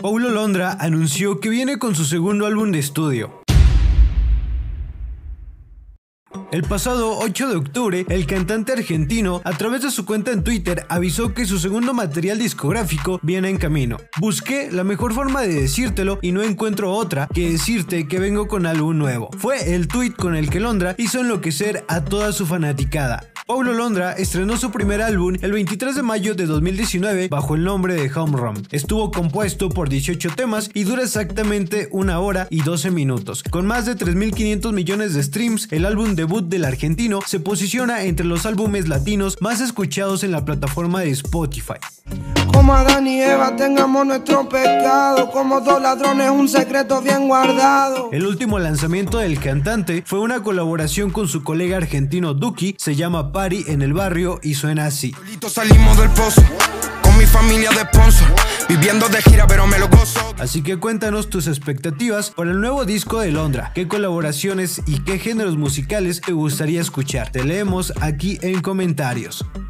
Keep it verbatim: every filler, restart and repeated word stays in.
Paulo Londra anunció que viene con su segundo álbum de estudio. El pasado ocho de octubre, el cantante argentino, a través de su cuenta en Twitter, avisó que su segundo material discográfico viene en camino. Busqué la mejor forma de decírtelo y no encuentro otra que decirte que vengo con álbum nuevo. Fue el tweet con el que Londra hizo enloquecer a toda su fanaticada. Paulo Londra estrenó su primer álbum el veintitrés de mayo de dos mil diecinueve bajo el nombre de Home Run. Estuvo compuesto por dieciocho temas y dura exactamente una hora y doce minutos. Con más de tres mil quinientos millones de streams, el álbum debut del argentino se posiciona entre los álbumes latinos más escuchados en la plataforma de Spotify. Como Adán y Eva tengamos nuestro pecado, como dos ladrones un secreto bien guardado. El último lanzamiento del cantante fue una colaboración con su colega argentino Duki, se llama Party en el barrio y suena así. Salimos del pozo, con mi familia de sponsor, viviendo de gira pero me lo gozo. Así que cuéntanos tus expectativas para el nuevo disco de Londra, qué colaboraciones y qué géneros musicales te gustaría escuchar. Te leemos aquí en comentarios.